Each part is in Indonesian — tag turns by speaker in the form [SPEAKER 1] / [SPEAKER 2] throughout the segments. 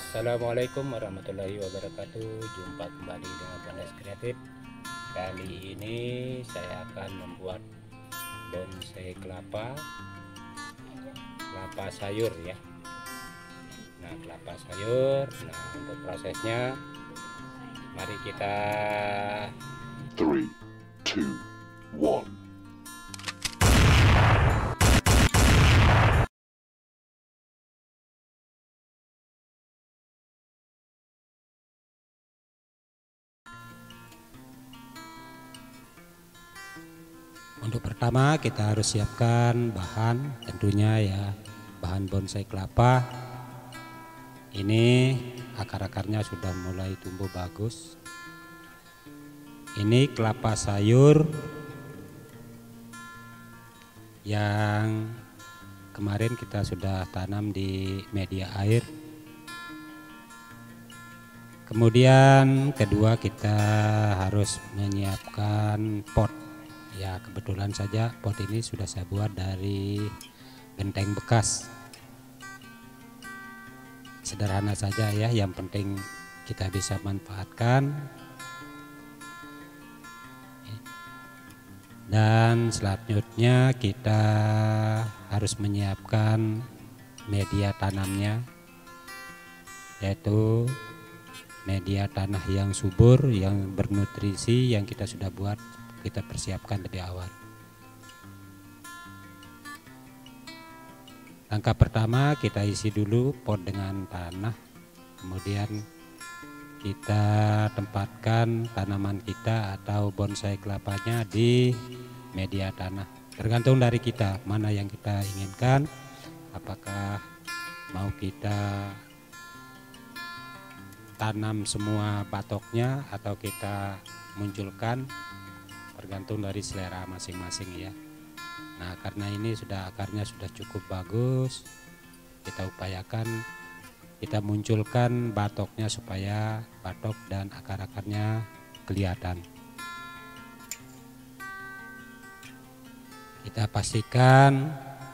[SPEAKER 1] Assalamualaikum warahmatullahi wabarakatuh. Jumpa kembali dengan Panas Kreatif. Kali ini saya akan membuat bonsai kelapa sayur ya. Nah, kelapa sayur. Nah, untuk prosesnya mari kita
[SPEAKER 2] 3, 2, 1.
[SPEAKER 1] Untuk pertama kita harus siapkan bahan, tentunya ya bahan bonsai kelapa. Ini akar-akarnya sudah mulai tumbuh bagus. Ini kelapa sayur yang kemarin kita sudah tanam di media air. Kemudian kedua kita harus menyiapkan pot. Ya, kebetulan saja pot ini sudah saya buat dari genteng bekas. Sederhana saja ya, yang penting kita bisa manfaatkan. Dan selanjutnya kita harus menyiapkan media tanamnya, yaitu media tanah yang subur, yang bernutrisi, yang kita sudah buat, kita persiapkan lebih awal. Langkah pertama kita isi dulu pot dengan tanah, kemudian kita tempatkan tanaman kita atau bonsai kelapanya di media tanah. Tergantung dari kita mana yang kita inginkan, apakah mau kita tanam semua batoknya atau kita munculkan, tergantung dari selera masing-masing ya. Nah, karena ini akarnya sudah cukup bagus, kita upayakan kita munculkan batoknya supaya batok dan akar-akarnya kelihatan. Kita pastikan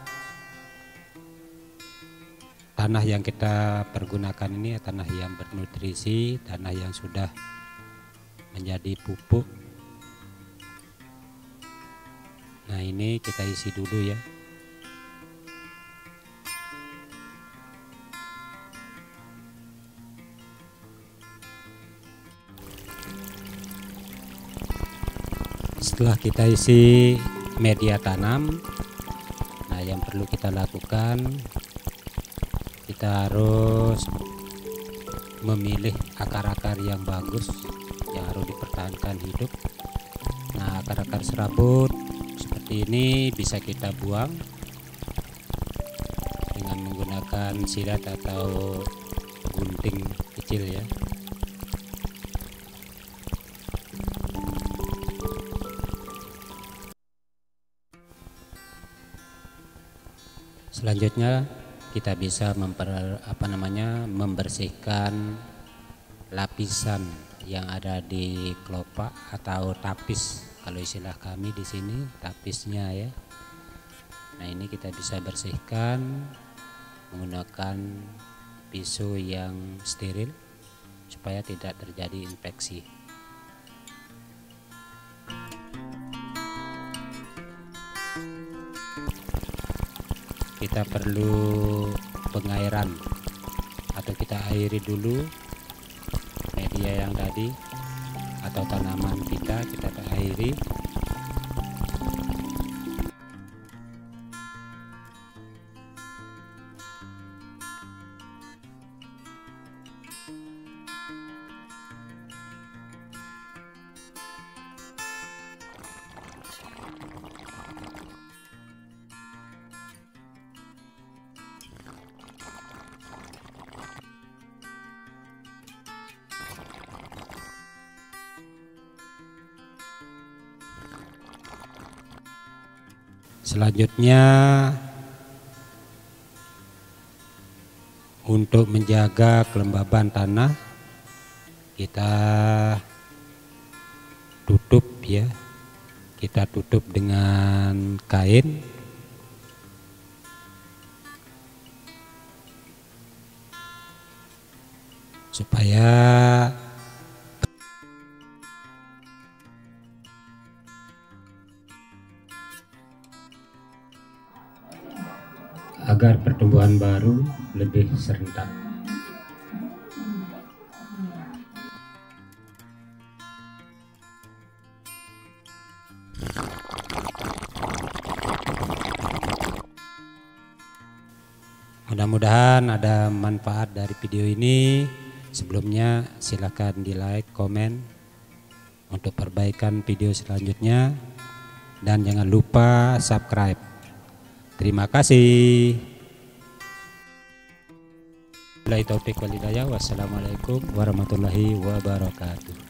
[SPEAKER 1] tanah yang kita pergunakan ini tanah yang bernutrisi, tanah yang sudah menjadi pupuk. Nah, ini kita isi dulu ya. Setelah kita isi media tanam, nah yang perlu kita lakukan, kita harus memilih akar-akar yang bagus, yang harus dipertahankan hidup. Nah, akar-akar serabut seperti ini bisa kita buang dengan menggunakan sidat atau gunting kecil ya. Selanjutnya kita bisa membersihkan lapisan yang ada di kelopak atau tapis, kalau istilah kami di sini tapisnya ya. Nah, ini kita bisa bersihkan menggunakan pisau yang steril supaya tidak terjadi infeksi. Kita perlu pengairan atau kita airi dulu media yang tadi atau tanaman kita airi. Selanjutnya untuk menjaga kelembaban tanah, kita tutup ya. Kita tutup dengan kain. supaya agar pertumbuhan baru lebih serentak. Mudah-mudahan ada manfaat dari video ini. Sebelumnya silakan di like, komen untuk perbaikan video selanjutnya, dan jangan lupa subscribe. Terima kasih. Wassalamualaikum warahmatullahi wabarakatuh.